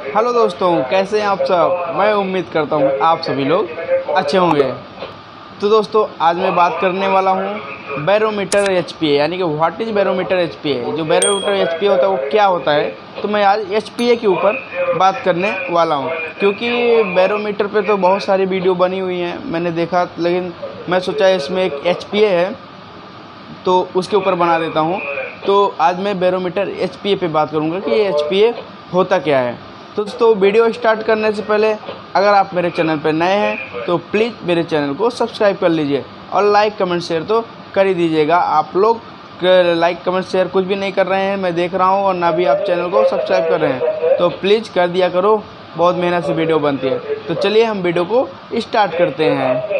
Hello दोस्तों, कैसे हैं आप सब। मैं उम्मीद करता हूँ आप सभी लोग अच्छे होंगे। तो दोस्तों, आज मैं बात करने वाला हूँ बैरोमीटर एचपीए, यानी कि व्हाट इज़ बैरोमीटर एचपीए। जो बैरोमीटर एचपीए होता है वो क्या होता है, तो मैं आज एचपीए के ऊपर बात करने वाला हूँ। क्योंकि बैरोमीटर पे तो बहुत सारी वीडियो बनी हुई हैं, मैंने देखा, लेकिन मैं सोचा इसमें एक एचपीए है तो उसके ऊपर बना देता हूँ। तो आज मैं बैरोमीटर एचपीए पे बात करूँगा कि ये एचपीए होता क्या है। तो दोस्तों, वीडियो स्टार्ट करने से पहले अगर आप मेरे चैनल पर नए हैं तो प्लीज़ मेरे चैनल को सब्सक्राइब कर लीजिए और लाइक कमेंट शेयर तो कर ही दीजिएगा। आप लोग लाइक कमेंट शेयर कुछ भी नहीं कर रहे हैं, मैं देख रहा हूँ, और ना भी आप चैनल को सब्सक्राइब कर रहे हैं, तो प्लीज़ कर दिया करो। बहुत मेहनत से वीडियो बनती है। तो चलिए हम वीडियो को स्टार्ट करते हैं।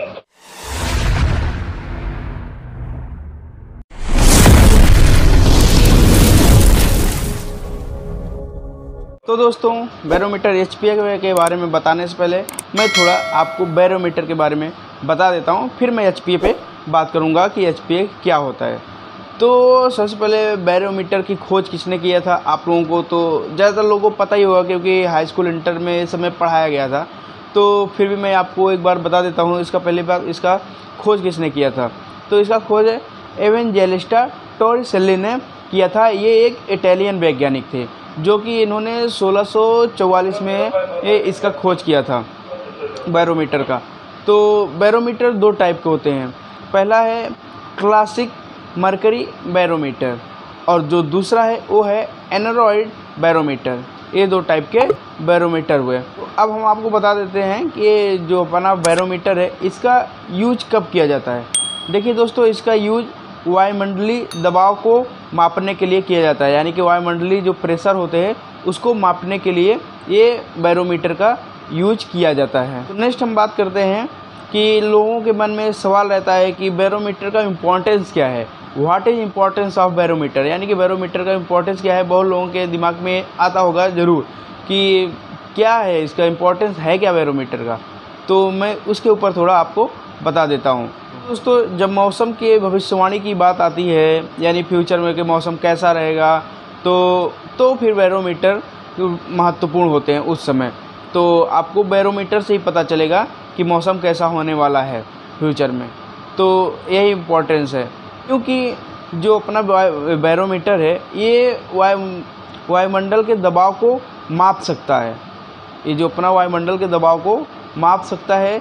तो दोस्तों, बैरोमीटर एचपीए के बारे में बताने से पहले मैं थोड़ा आपको बैरोमीटर के बारे में बता देता हूँ, फिर मैं एचपीए पे बात करूँगा कि एचपीए क्या होता है। तो सबसे पहले बैरोमीटर की खोज किसने किया था, आप लोगों को तो ज़्यादातर लोगों को पता ही होगा, क्योंकि हाई स्कूल इंटर में इस समय पढ़ाया गया था। तो फिर भी मैं आपको एक बार बता देता हूँ इसका पहली बार इसका खोज किसने किया था। तो इसका खोज एवेंजेलिस्टा टोरिसेल्ली ने किया था। ये एक इटालियन वैज्ञानिक थे जो कि इन्होंने 1644 में इसका खोज किया था बैरोमीटर का। तो बैरोमीटर दो टाइप के होते हैं। पहला है क्लासिक मरकरी बैरोमीटर, और जो दूसरा है वो है एनरॉइड बैरोमीटर। ये दो टाइप के बैरोमीटर हुए। तो अब हम आपको बता देते हैं कि जो अपना बैरोमीटर है इसका यूज कब किया जाता है। देखिए दोस्तों, इसका यूज वायुमंडलीय दबाव को मापने के लिए किया जाता है, यानी कि वायुमंडलीय जो प्रेशर होते हैं उसको मापने के लिए ये बैरोमीटर का यूज किया जाता है। तो नेक्स्ट हम बात करते हैं कि लोगों के मन में सवाल रहता है कि बैरोमीटर का इम्पोर्टेंस क्या है। What is importance of barometer, यानी कि बैरोमीटर का इम्पोर्टेंस क्या है। बहुत लोगों के दिमाग में आता होगा ज़रूर कि क्या है इसका इम्पोर्टेंस, है क्या बैरोमीटर का। तो मैं उसके ऊपर थोड़ा आपको बता देता हूँ। दोस्तों, जब मौसम की भविष्यवाणी की बात आती है, यानी फ्यूचर में कि मौसम कैसा रहेगा, तो फिर बैरोमीटर महत्वपूर्ण होते हैं उस समय। तो आपको बैरोमीटर से ही पता चलेगा कि मौसम कैसा होने वाला है फ्यूचर में। तो यही इम्पोर्टेंस है, क्योंकि जो अपना बैरोमीटर है ये वायुमंडल के दबाव को माप सकता है। ये जो अपना वायुमंडल के दबाव को माप सकता है।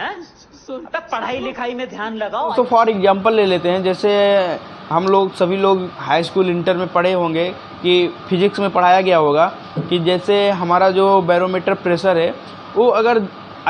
पढ़ाई लिखाई में ध्यान लगाओ। तो फॉर एग्जांपल ले लेते हैं, जैसे हम लोग सभी लोग हाई स्कूल इंटर में पढ़े होंगे कि फिजिक्स में पढ़ाया गया होगा कि जैसे हमारा जो बैरोमीटर प्रेशर है वो अगर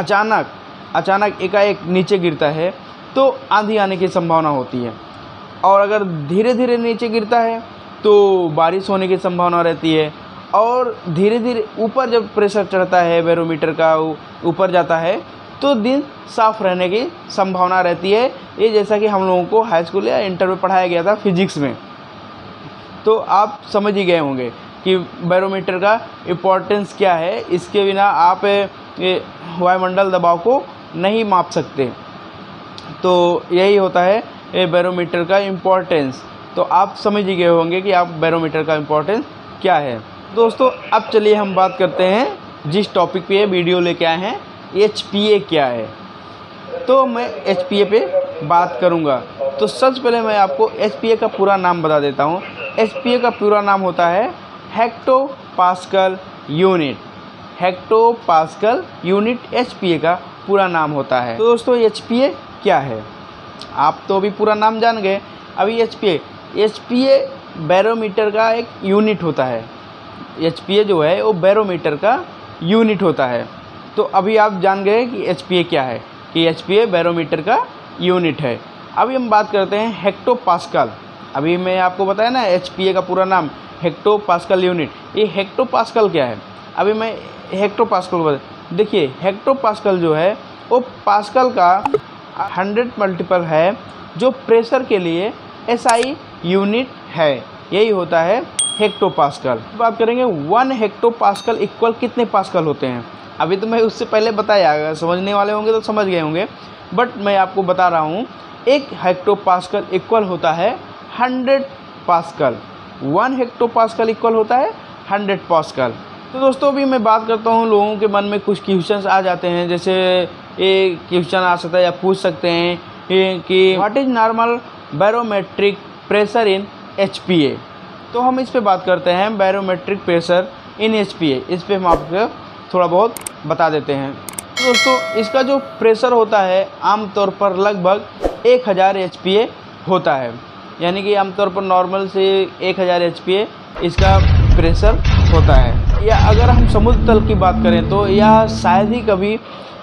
अचानक एकाएक नीचे गिरता है तो आंधी आने की संभावना होती है, और अगर धीरे धीरे नीचे गिरता है तो बारिश होने की संभावना रहती है, और धीरे धीरे ऊपर जब प्रेशर चढ़ता है बैरोमीटर का ऊपर जाता है तो दिन साफ रहने की संभावना रहती है। ये जैसा कि हम लोगों को हाई स्कूल या इंटर में पढ़ाया गया था फिजिक्स में। तो आप समझ ही गए होंगे कि बैरोमीटर का इम्पोर्टेंस क्या है। इसके बिना आप वायुमंडल दबाव को नहीं माप सकते। तो यही होता है बैरोमीटर का इम्पोर्टेंस। तो आप समझ ही गए होंगे कि आप बैरोमीटर का इम्पोर्टेंस क्या है। दोस्तों, अब चलिए हम बात करते हैं जिस टॉपिक पे ये वीडियो लेके आए हैं, एचपीए क्या है। तो मैं एचपीए पे बात करूंगा। तो सबसे पहले मैं आपको एचपीए का पूरा नाम बता देता हूं। एचपीए का पूरा नाम होता है hectopascal unit. Hectopascal unit HPA का पूरा नाम होता है। तो दोस्तों, एचपीए क्या है आप तो अभी पूरा नाम जान गए। अभी एचपीए बैरोमीटर का एक यूनिट होता है। एचपीए जो है वो बैरोमीटर का यूनिट होता है। तो अभी आप जान गए कि एचपीए क्या है, कि एचपीए बैरोमीटर का यूनिट है। अभी हम बात करते हैं हेक्टोपास्कल। अभी मैं आपको बताया ना एचपीए का पूरा नाम हेक्टोपास्कल यूनिट। ये हेक्टोपास्कल क्या है, अभी मैं हेक्टोपास्कल बता। देखिए, हेक्टोपास्कल जो है वो पास्कल का 100 मल्टीपल है, जो प्रेशर के लिए एसआई यूनिट है। यही होता है हेक्टोपास्कल। बात करेंगे 1 हेक्टोपास्कल इक्वल कितने पास्कल होते हैं। अभी तो मैं उससे पहले बताया, अगर समझने वाले होंगे तो समझ गए होंगे, बट मैं आपको बता रहा हूँ। 1 हेक्टोपास्कल इक्वल होता है 100 पास्कल। 1 हेक्टोपास्कल इक्वल होता है 100 पास्कल। तो दोस्तों अभी मैं बात करता हूँ, लोगों के मन में कुछ क्वेश्चंस आ जाते हैं, जैसे ये क्वेश्चन आ सकता है या पूछ सकते हैं कि what is normal barometric pressure in HPA। तो हम इस पे बात करते हैं, बैरोमेट्रिक प्रेशर इन HPA, इस पे हम आपको थोड़ा बहुत बता देते हैं। तो दोस्तों इसका जो प्रेशर होता है आमतौर पर लगभग 1000 HPA होता है, यानी कि आमतौर पर नॉर्मल से 1000 HPA इसका प्रेशर होता है। या अगर हम समुद्र तल की बात करें तो यह शायद ही कभी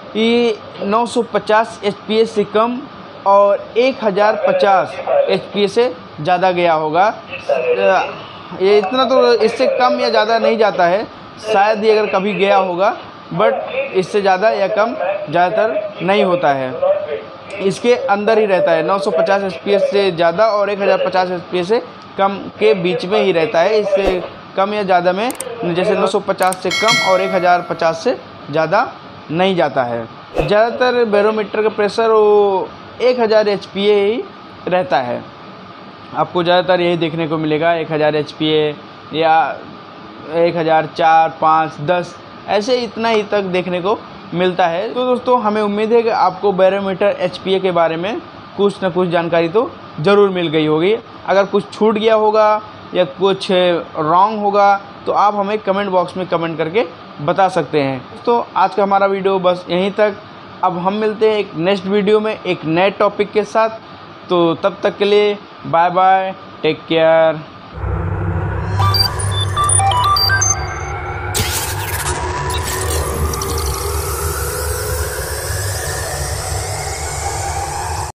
950 HPA से कम और 1050 HPA से ज़्यादा गया होगा। ये इतना तो इससे कम या ज़्यादा नहीं जाता है, शायद ही अगर कभी गया होगा, बट इससे ज़्यादा या कम ज़्यादातर नहीं होता है, इसके अंदर ही रहता है। 950 HPA से ज़्यादा और 1050 HPA से कम के बीच में ही रहता है, इससे कम या ज़्यादा में जैसे 950 से कम और 1050 से ज़्यादा नहीं जाता है। ज़्यादातर बैरोमीटर का प्रेशर वो 1000 HPA ही रहता है। आपको ज़्यादातर यही देखने को मिलेगा, 1000 HPA या 1004, 5, 10 ऐसे इतना ही तक देखने को मिलता है। तो दोस्तों हमें उम्मीद है कि आपको बैरोमीटर HPA के बारे में कुछ ना कुछ जानकारी तो ज़रूर मिल गई होगी। अगर कुछ छूट गया होगा या कुछ रॉन्ग होगा तो आप हमें कमेंट बॉक्स में कमेंट करके बता सकते हैं। तो आज का हमारा वीडियो बस यहीं तक। अब हम मिलते हैं एक नेक्स्ट वीडियो में एक नए टॉपिक के साथ। तो तब तक के लिए बाय बाय, टेक केयर।